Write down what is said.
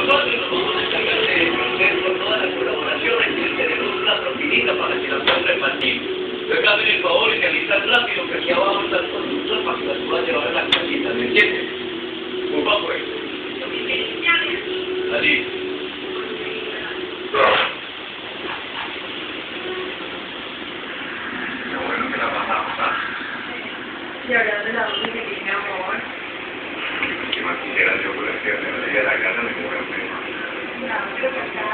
nosotros nos vamos a encargar de hacer con toda la colaboración. Aquí tenemos una propinita para que la puedan repartir. Pero háganme el favor y realizar rápido, que aquí abajo están todas sus cosas para que las puedan llevar a la casita, ¿me entiendes? Muy bajo pues. Allí. Qué bueno que la vas a pasar. Y hablando de la única que tiene amor. Que más quisiera yo por el que me la casa me muero. No, creo que está.